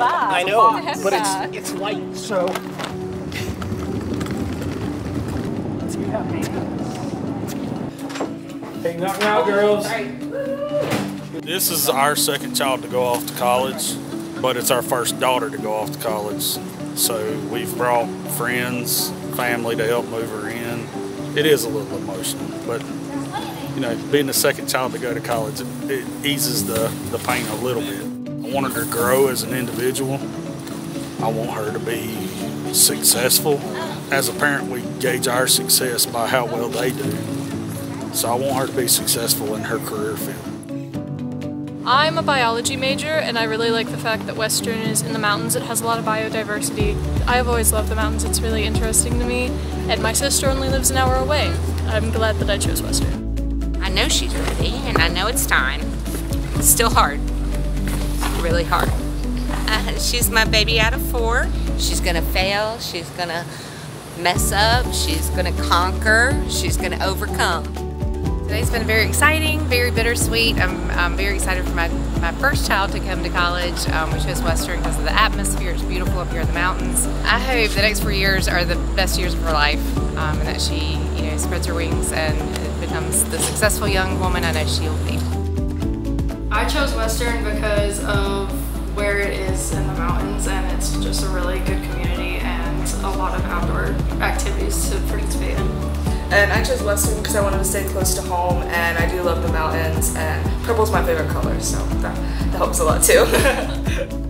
fast. I know, It's but fast. it's light, so. Do you have hands? Hey, knock me out, girls. This is our second child to go off to college, but it's our first daughter to go off to college. So we've brought friends, family to help move her in. It is a little emotional, but you know, being the second child to go to college, it eases the pain a little bit. I want her to grow as an individual. I want her to be successful. As a parent, we gauge our success by how well they do. So I want her to be successful in her career field. I'm a biology major, and I really like the fact that Western is in the mountains. It has a lot of biodiversity. I've always loved the mountains. It's really interesting to me. And my sister only lives an hour away. I'm glad that I chose Western. I know she's ready, and I know it's time. It's still hard. It's really hard. She's my baby out of 4. She's gonna fail. She's gonna mess up. She's gonna conquer. She's gonna overcome. Today's been very exciting, very bittersweet. I'm very excited for my first child to come to college. We chose Western because of the atmosphere. It's beautiful up here in the mountains. I hope the next 4 years are the best years of her life, and that she, spreads her wings and becomes the successful young woman I know she'll be. I chose Western because of where it is in the mountains, and it's just a really good community and a lot of outdoor activities to participate in. And I chose Western because I wanted to stay close to home, and I do love the mountains, and purple's my favorite color, so that helps a lot too.